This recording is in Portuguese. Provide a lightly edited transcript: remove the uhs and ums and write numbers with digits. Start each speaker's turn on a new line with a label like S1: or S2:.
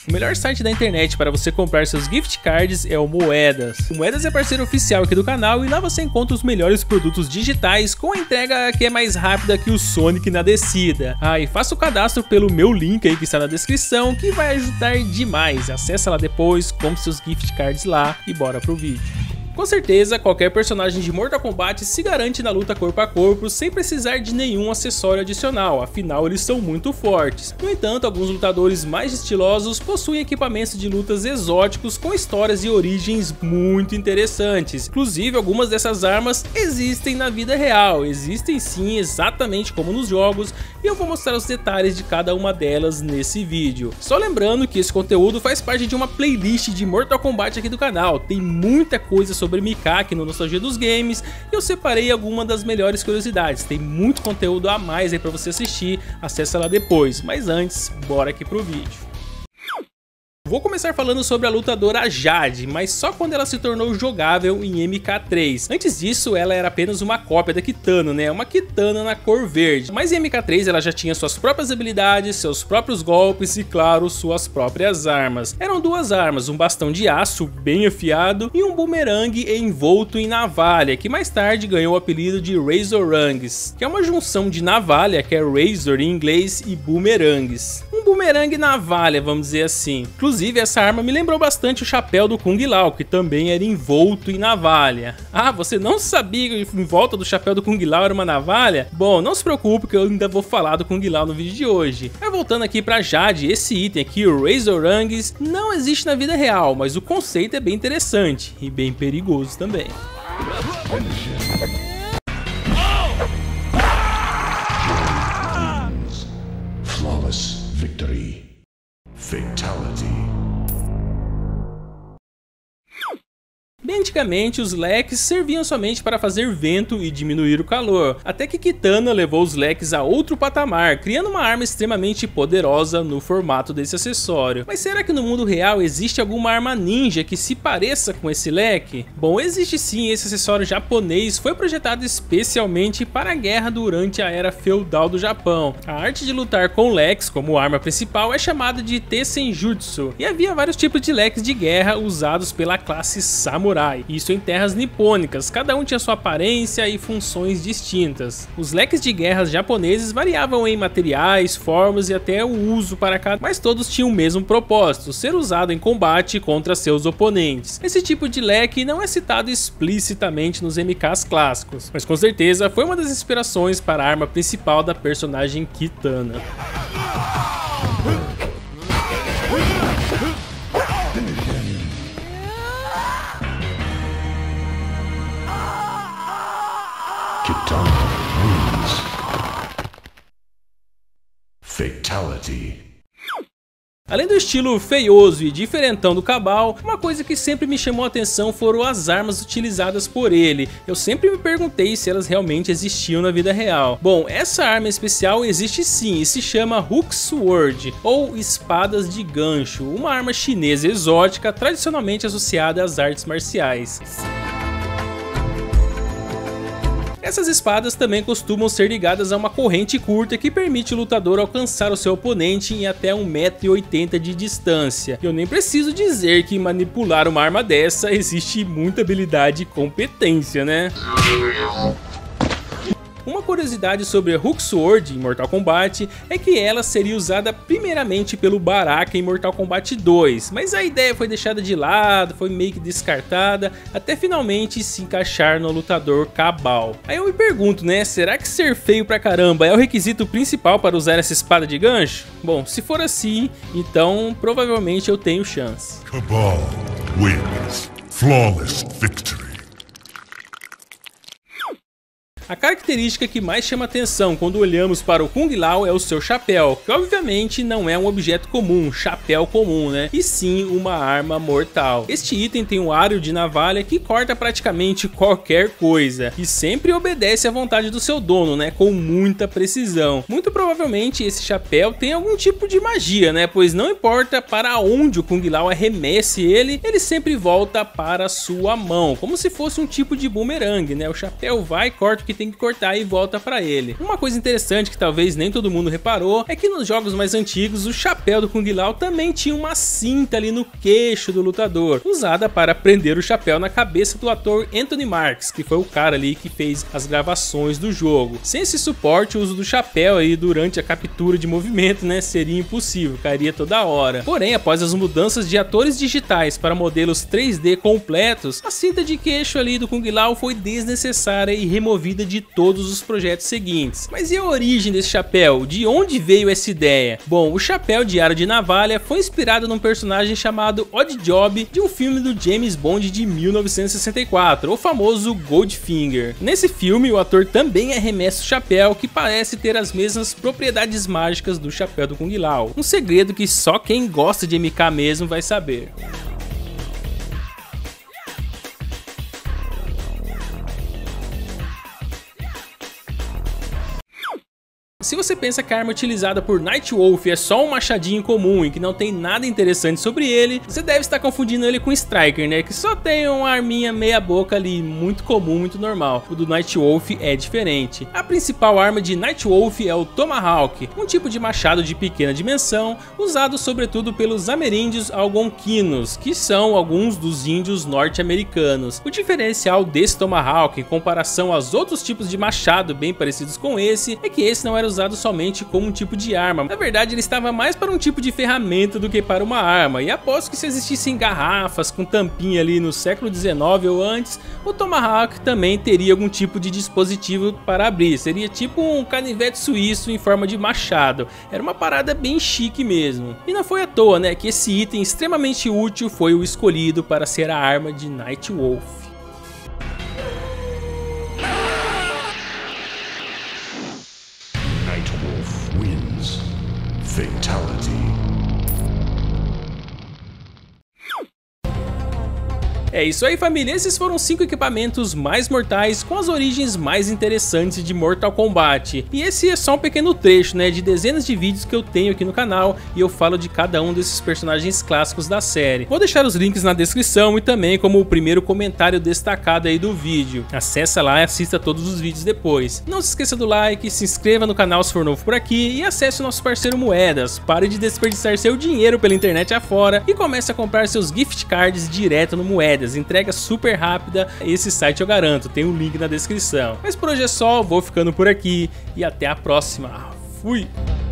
S1: O melhor site da internet para você comprar seus gift cards é o Moedas. O Moedas é parceiro oficial aqui do canal e lá você encontra os melhores produtos digitais com a entrega que é mais rápida que o Sonic na descida. E faça o cadastro pelo meu link aí que está na descrição, que vai ajudar demais. Acesse lá depois, compre seus gift cards lá e bora pro vídeo. Com certeza, qualquer personagem de Mortal Kombat se garante na luta corpo a corpo sem precisar de nenhum acessório adicional, afinal eles são muito fortes. No entanto, alguns lutadores mais estilosos possuem equipamentos de lutas exóticos com histórias e origens muito interessantes. Inclusive, algumas dessas armas existem na vida real, existem sim exatamente como nos jogos, e eu vou mostrar os detalhes de cada uma delas nesse vídeo. Só lembrando que esse conteúdo faz parte de uma playlist de Mortal Kombat aqui do canal, tem muita coisa sobre Mikaki no Nostalgia dos Games e eu separei algumas das melhores curiosidades. Tem muito conteúdo a mais aí pra você assistir, acessa lá depois, mas antes, bora aqui pro vídeo. Vou começar falando sobre a lutadora Jade, mas só quando ela se tornou jogável em MK3. Antes disso, ela era apenas uma cópia da Kitana, né? Uma Kitana na cor verde. Mas em MK3 ela já tinha suas próprias habilidades, seus próprios golpes e, claro, suas próprias armas. Eram duas armas, um bastão de aço bem afiado e um bumerangue envolto em navalha, que mais tarde ganhou o apelido de Razorangues, que é uma junção de navalha, que é Razor em inglês, e bumerangues. Um bumerangue navalha, vamos dizer assim. Inclusive, essa arma me lembrou bastante o chapéu do Kung Lao, que também era envolto em navalha. Você não sabia que em volta do chapéu do Kung Lao era uma navalha? Bom, não se preocupe que eu ainda vou falar do Kung Lao no vídeo de hoje. Mas voltando aqui pra Jade, esse item aqui, o Razorangues, não existe na vida real, mas o conceito é bem interessante e bem perigoso também.
S2: Flawless victory. Fatality.
S1: Bem antigamente, os leques serviam somente para fazer vento e diminuir o calor, até que Kitana levou os leques a outro patamar, criando uma arma extremamente poderosa no formato desse acessório. Mas será que no mundo real existe alguma arma ninja que se pareça com esse leque? Bom, existe sim. Esse acessório japonês foi projetado especialmente para a guerra durante a era feudal do Japão. A arte de lutar com leques como arma principal é chamada de Tessenjutsu, e havia vários tipos de leques de guerra usados pela classe samurai. Isso em terras nipônicas, cada um tinha sua aparência e funções distintas. Os leques de guerras japoneses variavam em materiais, formas e até o uso para cada, mas todos tinham o mesmo propósito, ser usado em combate contra seus oponentes. Esse tipo de leque não é citado explicitamente nos MKs clássicos, mas com certeza foi uma das inspirações para a arma principal da personagem Kitana.
S2: Kitana wins. Fatality.
S1: Além do estilo feioso e diferentão do Kabal, uma coisa que sempre me chamou a atenção foram as armas utilizadas por ele. Eu sempre me perguntei se elas realmente existiam na vida real. Bom, essa arma especial existe sim e se chama Hook Sword, ou espadas de gancho, uma arma chinesa exótica tradicionalmente associada às artes marciais. Essas espadas também costumam ser ligadas a uma corrente curta que permite o lutador alcançar o seu oponente em até 1,80 m de distância. Eu nem preciso dizer que manipular uma arma dessa existe muita habilidade e competência, né? Uma curiosidade sobre a Hook Sword em Mortal Kombat é que ela seria usada primeiramente pelo Baraka em Mortal Kombat 2, mas a ideia foi deixada de lado, foi meio que descartada, até finalmente se encaixar no lutador Kabal. Aí eu me pergunto, né, será que ser feio pra caramba é o requisito principal para usar essa espada de gancho? Bom, se for assim, então provavelmente eu tenho chance.
S2: Kabal wins. Flawless victory.
S1: A característica que mais chama atenção quando olhamos para o Kung Lao é o seu chapéu, que obviamente não é um objeto comum, chapéu comum, né? E sim uma arma mortal. Este item tem um aro de navalha que corta praticamente qualquer coisa e sempre obedece à vontade do seu dono, né? Com muita precisão. Muito provavelmente esse chapéu tem algum tipo de magia, né? Pois não importa para onde o Kung Lao arremesse ele, ele sempre volta para a sua mão, como se fosse um tipo de bumerangue, né? O chapéu vai, corta o que que tem que cortar e volta pra ele. Uma coisa interessante que talvez nem todo mundo reparou é que nos jogos mais antigos o chapéu do Kung Lao também tinha uma cinta ali no queixo do lutador, usada para prender o chapéu na cabeça do ator Anthony Marks, que foi o cara ali que fez as gravações do jogo. Sem esse suporte, o uso do chapéu aí durante a captura de movimento, né, seria impossível, cairia toda hora. Porém, após as mudanças de atores digitais para modelos 3D completos, a cinta de queixo ali do Kung Lao foi desnecessária e removida de todos os projetos seguintes. Mas e a origem desse chapéu? De onde veio essa ideia? Bom, o chapéu de aro de navalha foi inspirado num personagem chamado Odd Job de um filme do James Bond de 1964, o famoso Goldfinger. Nesse filme, o ator também arremessa o chapéu, que parece ter as mesmas propriedades mágicas do chapéu do Kung Lao. Um segredo que só quem gosta de MK mesmo vai saber. Se você pensa que a arma utilizada por Nightwolf é só um machadinho comum e que não tem nada interessante sobre ele, você deve estar confundindo ele com o Striker, né? Que só tem uma arminha meia boca ali, muito comum, muito normal. O do Nightwolf é diferente. A principal arma de Nightwolf é o Tomahawk, um tipo de machado de pequena dimensão, usado sobretudo pelos ameríndios algonquinos, que são alguns dos índios norte-americanos. O diferencial desse Tomahawk, em comparação aos outros tipos de machado bem parecidos com esse, é que esse não era usado somente como um tipo de arma. Na verdade, ele estava mais para um tipo de ferramenta do que para uma arma, e aposto que se existissem garrafas com tampinha ali no século XIX ou antes, o Tomahawk também teria algum tipo de dispositivo para abrir. Seria tipo um canivete suíço em forma de machado. Era uma parada bem chique mesmo. E não foi à toa, né, que esse item extremamente útil foi o escolhido para ser a arma de Nightwolf.
S2: Nightwolf wins. Fatality.
S1: É isso aí, família, esses foram 5 equipamentos mais mortais com as origens mais interessantes de Mortal Kombat. E esse é só um pequeno trecho, né, de dezenas de vídeos que eu tenho aqui no canal e eu falo de cada um desses personagens clássicos da série. Vou deixar os links na descrição e também como o primeiro comentário destacado aí do vídeo. Acessa lá e assista todos os vídeos depois. Não se esqueça do like, se inscreva no canal se for novo por aqui e acesse o nosso parceiro Moedas. Pare de desperdiçar seu dinheiro pela internet afora e comece a comprar seus gift cards direto no Moedas. Entrega super rápida, esse site eu garanto, tem um link na descrição. Mas por hoje é só, vou ficando por aqui e até a próxima. Fui!